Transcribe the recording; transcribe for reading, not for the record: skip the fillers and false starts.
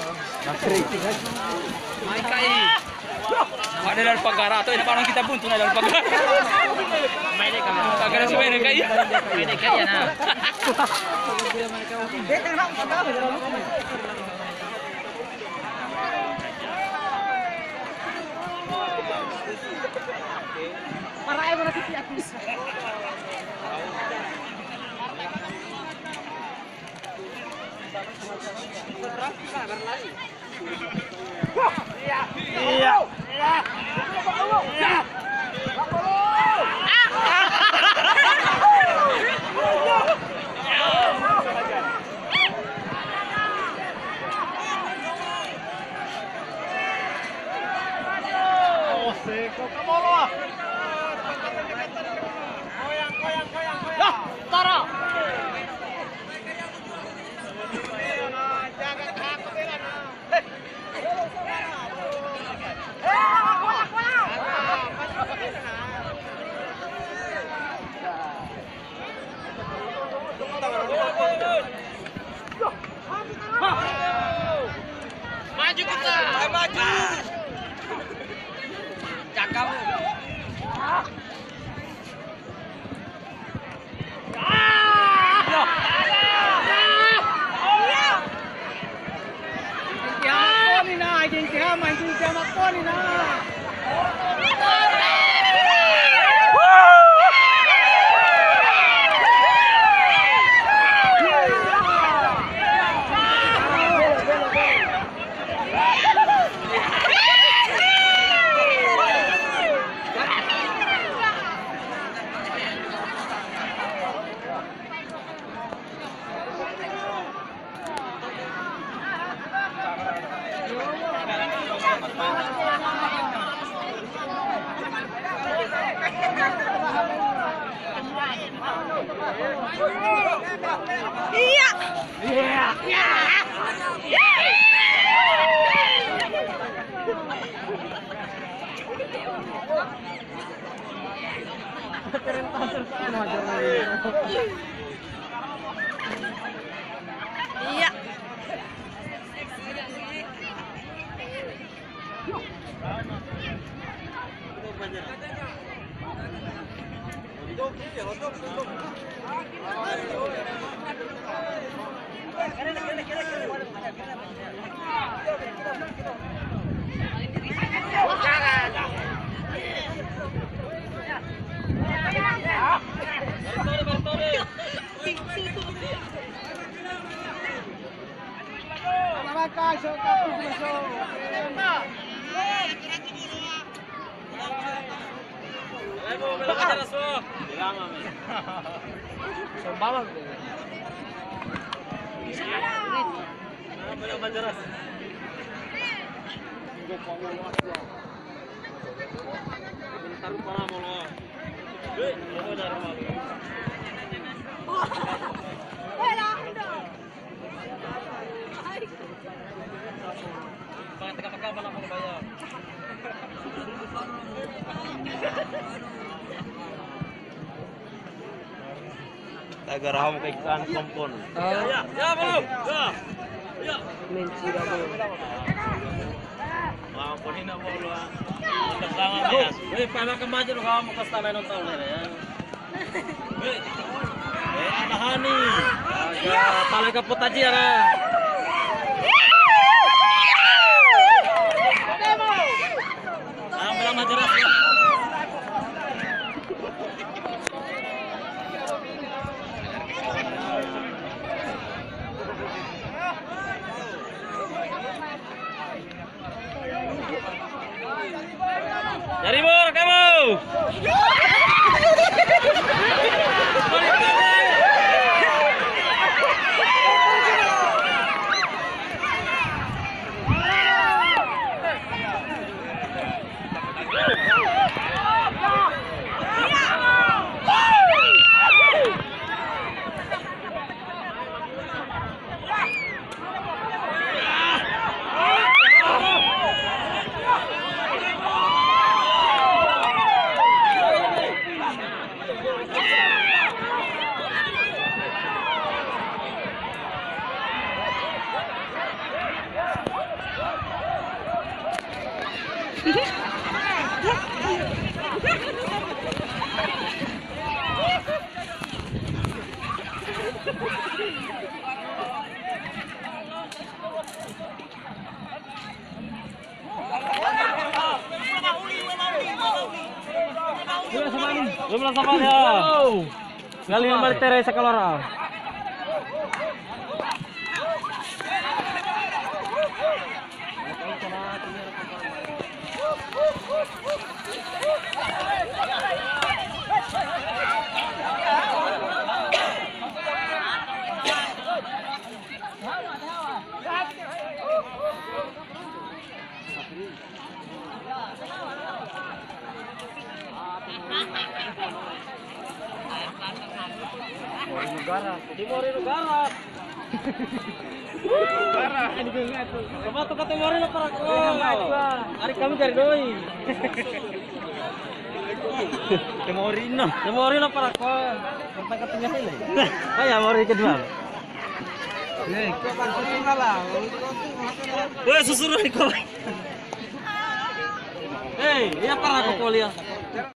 Mai kai. Ada dari Pagara atau ini parang kita buntu dari Pagara. Mai deh kamu. Pagara sih mai kai. Mai deh kai ya na. Marai berarti tiapis. Iya. Oh, seko kamolo. Goyang. Tara. Maju kita, maju. Cakap. Iya. Agar kamu ke ikan kompon. Ya, belum. Ya. Mentira mo. Mampunin na bola. Kasama ya. Weh, pana kemaja lo kamu kasta menon tahu ya. Anahani. Ya, talaga putaji ya. Bilang majeras ya. Dari bor kamu. Belum lah sama dia. Kali ini balik Teresa keluar. Timori negara. Coba tuh kata Timori para ko. Hari kami cari doi. Timori no para ko. Sampai katanya ini. Ayah Mori kedua. Susuruh ko. Hei, iya para ko lihat.